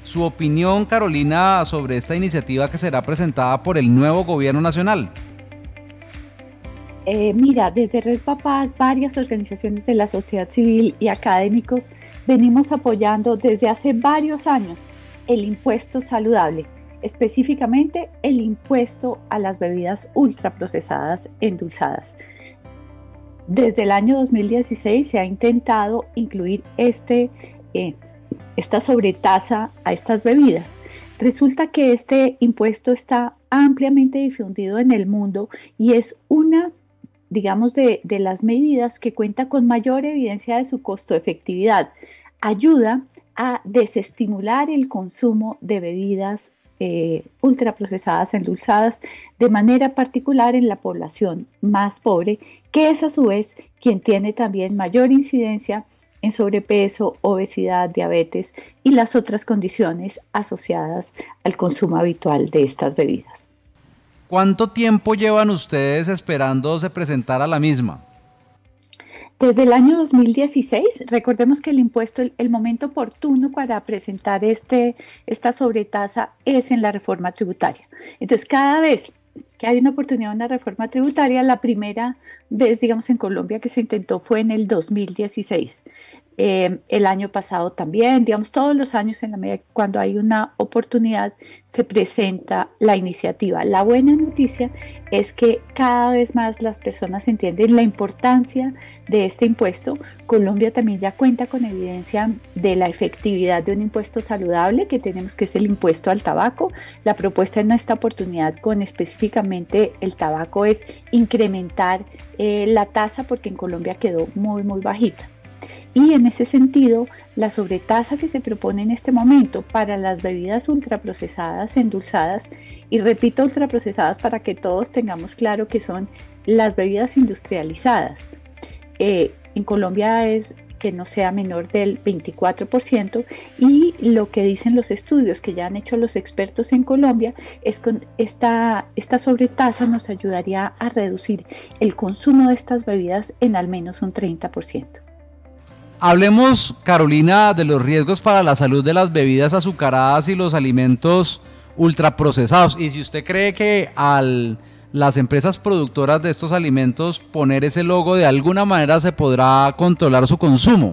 Su opinión, Carolina, sobre esta iniciativa que será presentada por el nuevo gobierno nacional. Mira, desde Red Papás, varias organizaciones de la sociedad civil y académicos venimos apoyando desde hace varios años el impuesto saludable, específicamente el impuesto a las bebidas ultraprocesadas endulzadas. Desde el año 2016 se ha intentado incluir esta sobretasa a estas bebidas. Resulta que este impuesto está ampliamente difundido en el mundo y es una, digamos, de las medidas que cuenta con mayor evidencia de su costo-efectividad. Ayuda a desestimular el consumo de bebidas ultraprocesadas, endulzadas, de manera particular en la población más pobre, que es a su vez quien tiene también mayor incidencia en sobrepeso, obesidad, diabetes y las otras condiciones asociadas al consumo habitual de estas bebidas. ¿Cuánto tiempo llevan ustedes esperando se presentara la misma? Desde el año 2016, recordemos que el impuesto, el momento oportuno para presentar esta sobretasa es en la reforma tributaria. Entonces, cada vez que hay una oportunidad de una reforma tributaria, la primera vez, digamos, en Colombia que se intentó fue en el 2016. El año pasado también, digamos, todos los años en la medida cuando hay una oportunidad se presenta la iniciativa. La buena noticia es que cada vez más las personas entienden la importancia de este impuesto. Colombia también ya cuenta con evidencia de la efectividad de un impuesto saludable que tenemos, que es el impuesto al tabaco. La propuesta en esta oportunidad con específicamente el tabaco es incrementar la tasa porque en Colombia quedó muy, muy bajita. Y en ese sentido, la sobretasa que se propone en este momento para las bebidas ultraprocesadas, endulzadas, y repito ultraprocesadas para que todos tengamos claro que son las bebidas industrializadas. En Colombia es que no sea menor del 24% y lo que dicen los estudios que ya han hecho los expertos en Colombia es que esta sobretasa nos ayudaría a reducir el consumo de estas bebidas en al menos un 30%. Hablemos, Carolina, de los riesgos para la salud de las bebidas azucaradas y los alimentos ultraprocesados. Y si usted cree que las empresas productoras de estos alimentos poner ese logo de alguna manera se podrá controlar su consumo.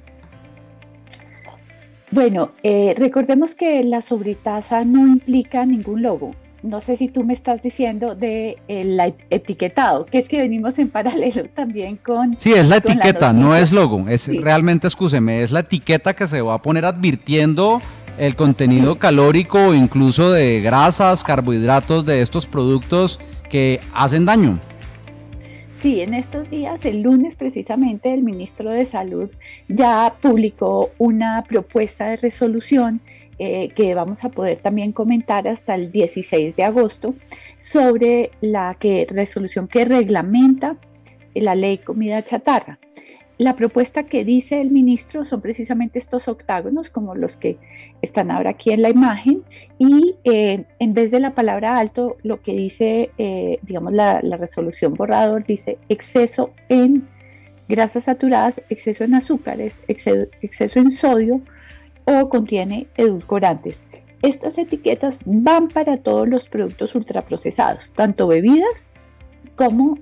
Bueno, recordemos que la sobretasa no implica ningún logo. No sé si tú me estás diciendo de el etiquetado, que es que venimos en paralelo también con... Sí, es la etiqueta, no es logo, es sí. Realmente, escúcheme, es la etiqueta que se va a poner advirtiendo el contenido calórico o incluso de grasas, carbohidratos de estos productos que hacen daño. Sí, en estos días, el lunes precisamente, el ministro de Salud ya publicó una propuesta de resolución que vamos a poder también comentar hasta el 16 de agosto sobre la resolución que reglamenta la ley comida chatarra. La propuesta que dice el ministro son precisamente estos octágonos como los que están ahora aquí en la imagen y en vez de la palabra alto lo que dice, digamos la resolución borrador dice exceso en grasas saturadas, exceso en azúcares, exceso en sodio o contiene edulcorantes. Estas etiquetas van para todos los productos ultraprocesados, tanto bebidas como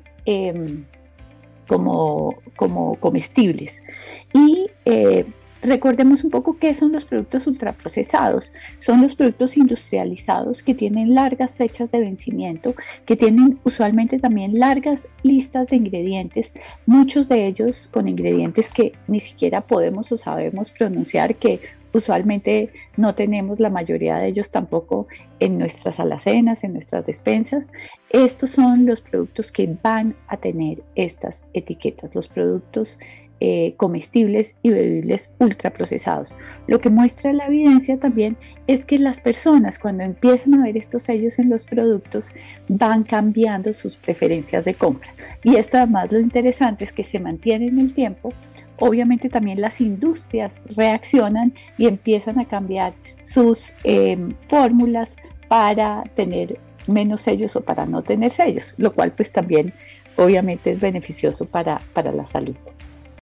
comestibles. Y recordemos un poco qué son los productos ultraprocesados. Son los productos industrializados que tienen largas fechas de vencimiento, que tienen usualmente también largas listas de ingredientes, muchos de ellos con ingredientes que ni siquiera podemos o sabemos pronunciar, que usualmente no tenemos la mayoría de ellos tampoco en nuestras alacenas, en nuestras despensas. Estos son los productos que van a tener estas etiquetas, los productos comestibles y bebibles ultraprocesados. Lo que muestra la evidencia también es que las personas, cuando empiezan a ver estos sellos en los productos, van cambiando sus preferencias de compra. Y esto, además, lo interesante es que se mantiene en el tiempo. Obviamente también las industrias reaccionan y empiezan a cambiar sus fórmulas para tener menos sellos o para no tener sellos, lo cual pues también obviamente es beneficioso para la salud.